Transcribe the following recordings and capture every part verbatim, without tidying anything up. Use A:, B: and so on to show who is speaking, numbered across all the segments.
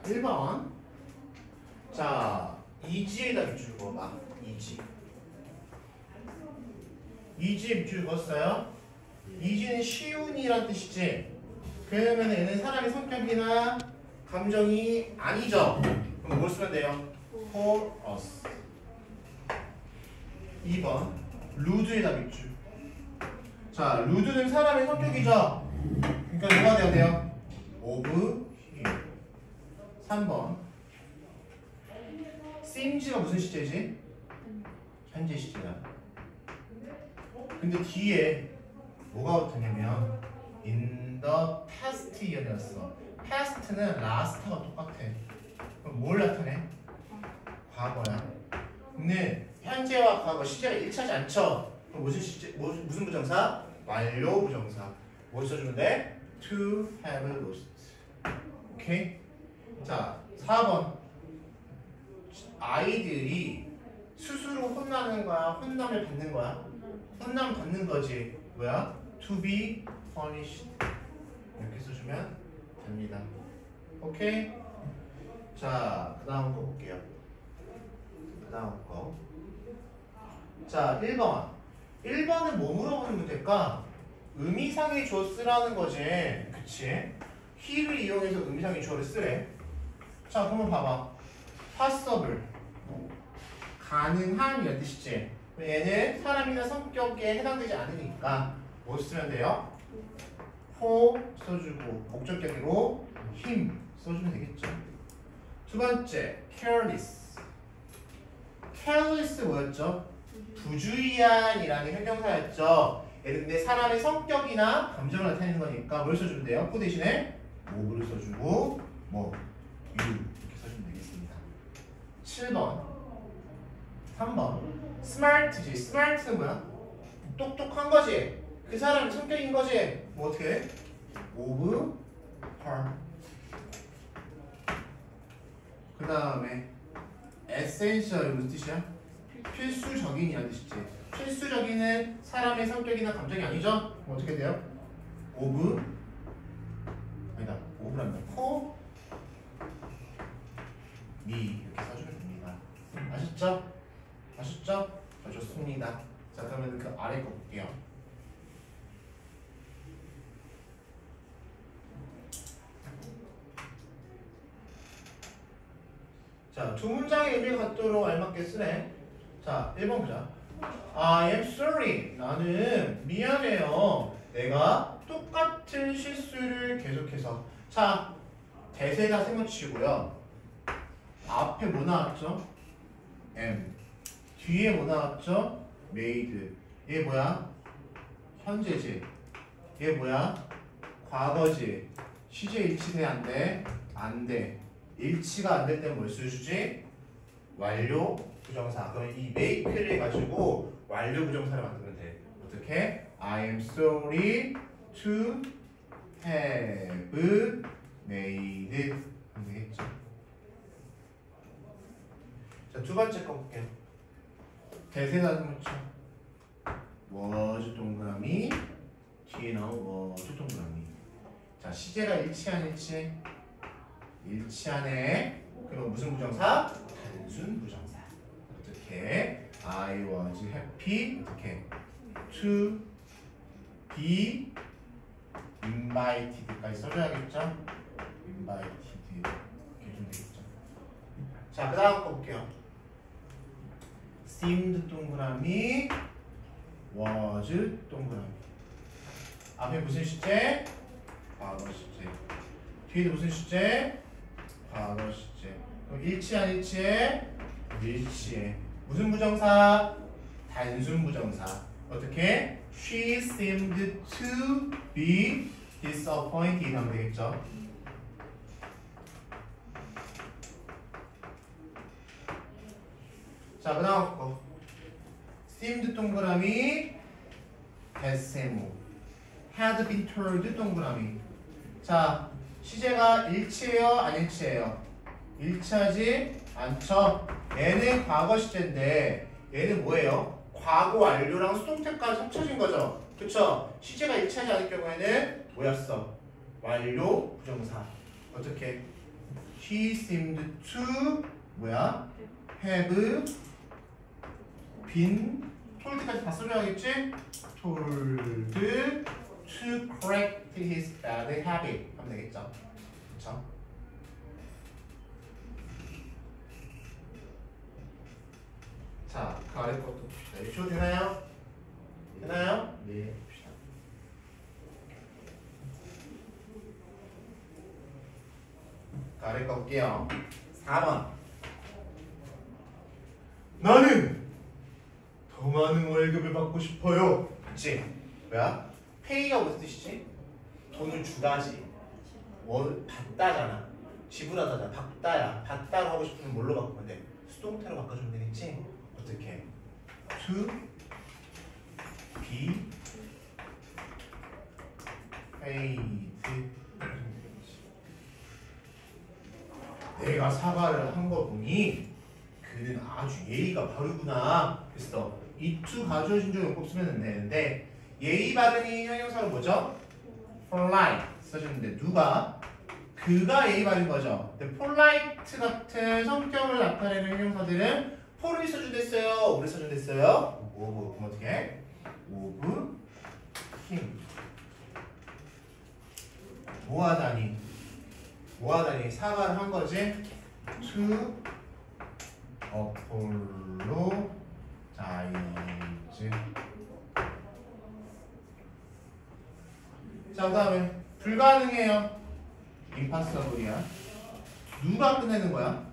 A: 일 번. 자, 이지에다 밑줄 그어봐. 이지. 이지에 밑줄 그었어요? 이지는 쉬운이란 뜻이지? 그러면 얘는 사람의 성격이나 감정이 아니죠? 그럼 뭘 쓰면 돼요? for us. 이 번. 루드에다 밑줄. 자, 루드는 사람의 성격이죠? 그러니까 뭐가 돼야 돼요? of him. 삼 번. seems가 무슨 시제지? 현재 시제다. 근데 뒤에 뭐가 붙었냐면 in the past year였어. past는 last가 똑같아. 그럼 뭘 나타내? 과거야. 근데 현재와 과거 시제가 일치하지 않죠? 그럼 무슨 시제, 뭐, 무슨 부정사? 완료 부정사. 뭘 써주면 돼? to have lost. 오케이? 자, 사 번. 아이들이 스스로 혼나는 거야? 혼남을 받는 거야? 혼남 받는 거지. 뭐야? to be punished. 이렇게 써주면 됩니다. 오케이? 자, 그 다음 거 볼게요. 그 다음 거. 자, 일 번. 일 번은 뭐 물어보는 문제일까? 의미상의 주어 쓰라는 거지. 그치? he를 이용해서 의미상의 주어를 쓰래. 자, 그러면 봐봐. possible. 가능한 이런 뜻이지. 얘는 사람이나 성격에 해당되지 않으니까 뭐 쓰면 돼요? for 써주고 목적격으로 him 써주면 되겠죠. 두 번째, careless. careless 뭐였죠? 부주의한이라는 형용사였죠. 얘는 근데 사람의 성격이나 감정을 나타내는 거니까 뭘 써주면 돼요? 그 대신에 move를 써주고 뭐 you 이렇게 써주면 되겠습니다. 칠 번. 삼 번. smart지. smart는 뭐야? 똑똑한 거지. 그 사람의 성격인 거지. 뭐 어떻게 해? of her. 그 다음에 essential 무슨 뜻이야? 필수적인이라는 뜻이지. 필수적인은 사람의 성격이나 감정이 아니죠? 그럼 어떻게 돼요? of 아니다. of란다. for me 이렇게 써주면 됩니다. 아셨죠? 아셨죠? 자, 좋습니다. 자, 그러면 그 아래 거 볼게요. 자, 두 문장의 의미를 갖도록 알맞게 쓰래. 자, 일 번 보자. I am sorry. 나는 미안해요. 내가 똑같은 실수를 계속해서. 자, 대세다 생각치고요. 앞에 뭐 나왔죠? am. 뒤에 뭐 나왔죠? made. 얘 뭐야? 현재지. 얘 뭐야? 과거지. 시제 일치돼 안 돼? 안 돼. 일치가 안 될 때는 뭘 써주지? 완료 부정사. 그럼 이 make를 가지고 완료 부정사를 만들면 돼. 어떻게? I am sorry to have made. 하면 되겠죠? 자, 두 번째 거 볼게요. 대세다 생각쳐. was 동그라미 뒤에 나온 was 동그라미. 자, 시제가 일치 안 일치? 일치하네. 그럼 무슨 부정사? 단순 부정사. 어떻게? I was happy. 어떻게? To be invited까지 써줘야겠죠? invited 이렇게 좀 되겠죠. 자, 그 다음 거 볼게요. seemed 동그라미 was 동그라미. 앞에 무슨 시제? 과거 시제. 뒤에도 무슨 시제? 과거 시제. 그럼 일치 안 일치해? 일치해. 무슨 부정사? 단순 부정사. 어떻게? She seemed to be disappointed 하면 되겠죠? 자, 그 다음 거. seemed 동그라미 대세모. had been told 동그라미. 자, 시제가 일치해요? 안 일치해요? 일치하지 않죠? 얘는 과거 시제인데 얘는 뭐예요? 과거 완료랑 수동태까지 합쳐진 거죠? 그쵸? 시제가 일치하지 않을 경우에는 뭐였어? 완료 부정사. 어떻게? She seemed to 뭐야? have been told까지 다 써줘야겠지? told to correct his bad habit 하면 되겠죠? 그쵸? 자, 그 아래 것도 봅시다. 이거 되나요? 되나요?
B: 네.
A: 봅시다. 그 아래 거 볼게요. 사 번. 나는 더 많은 월급을 받고 싶어요. 그치? 뭐야? 페이가 무슨 뜻이지? 돈을 주다지. 월 받다잖아. 지불하다잖아. 받다야. 받다로 하고 싶으면 뭘로 바꾸면 돼? 수동태로 바꿔주면 되겠지? 어떻게? To be paid. 내가 사과를 한 거 보니 그는 아주 예의가 바르구나. 그래서 이 to 가져오신 줄 꼭 쓰면 되는데 예의 바르니 형용사로 뭐죠? polite 써주는데 누가? 그가 예의 바른 거죠. 근데 polite 같은 성격을 나타내는 형용사들은 pol이 써준댔어요. 오래 써준댔어요. 오브 그럼 어떻게 해? 오브 him. 뭐하다니? 뭐하다니? 사과를 한 거지? to apologize. 자, 그 다음에 불가능해요. impossible이야. 누가 끝내는 거야?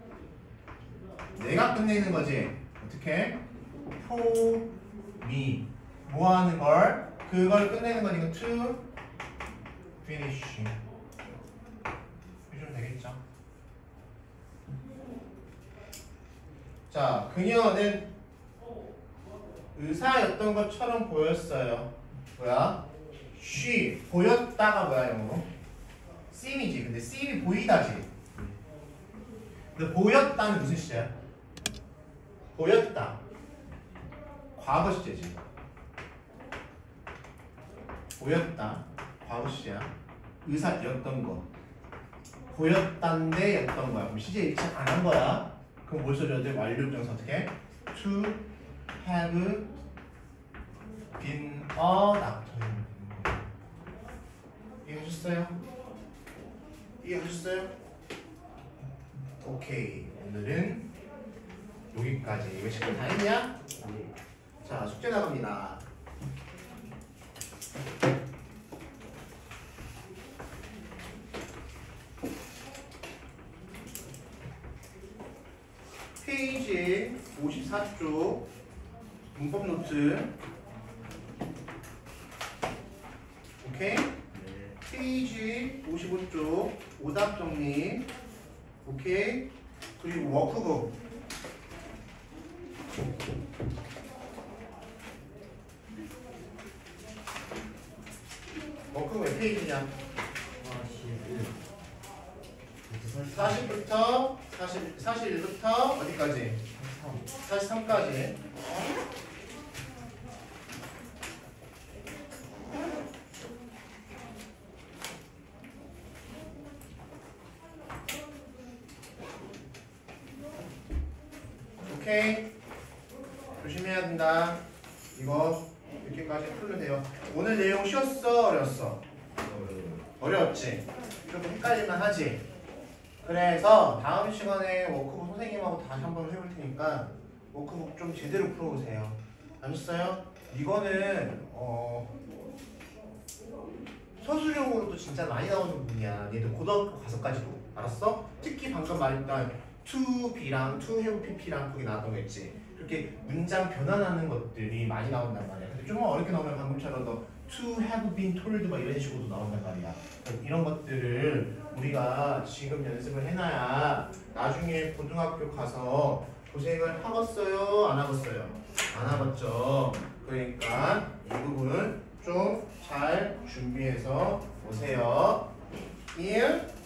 A: 내가 끝내는 거지. 어떻게? for me. 뭐 하는 걸? 그걸 끝내는 거니까 to finish. 해주면 되겠죠. 자, 그녀는 의사였던 것처럼 보였어요. 뭐야? she 보였다가 뭐야 영어로? seem이지. 근데 seem이 보이다지. 근데 보였다는 무슨 시제야? 보였다. 과거 시제지. 보였다. 과거 시제야. 의사였던 거. 보였단데 였던 거야. 그럼 시제 일치 안 한 거야. 그럼 뭘 써줘야 돼? 완료 정사 어떻게? To have been a doctor. 이해하셨어요? 이해하셨어요? 오케이. 오늘은 여기까지. 왜 시간 다 했냐?
B: 네.
A: 자, 숙제 나갑니다. 페이지 오십사 쪽 문법 노트. 오케이?
B: 네.
A: 페이지 오십오 쪽 오답 정리. 오케이? 그리고 워크북. 워크북 몇 페이지냐? 사십부터 사십, 사십일부터 어디까지? 사십삼까지. 오케이. 조심해야 된다. 이거 이렇게까지 풀면 돼요. 오늘 내용 쉬웠어? 어려웠어? 어려웠지? 좀 헷갈릴만 하지? 그래서 다음 시간에 워크북 선생님하고 다시 한번 해볼 테니까 워크북 좀 제대로 풀어보세요. 아셨어요? 이거는 어 서술형으로도 진짜 많이 나오는 부분이야. 얘도 고등학교 가서까지도. 알았어? 특히 방금 말했던 to be랑 to have pp랑 거기 나왔던 거 있지. 그렇게 문장 변환하는 것들이 많이 나온단 말이야. 근데 조금 어렵게 나오면 방금처럼 더 to have been told 막 이런 식으로도 나온단 말이야. 이런 것들을 우리가 지금 연습을 해놔야 나중에 고등학교 가서 고생을 하겠어요? 안 하겠어요? 안 하겠죠. 그러니까 이 부분 좀 잘 준비해서 오세요. 일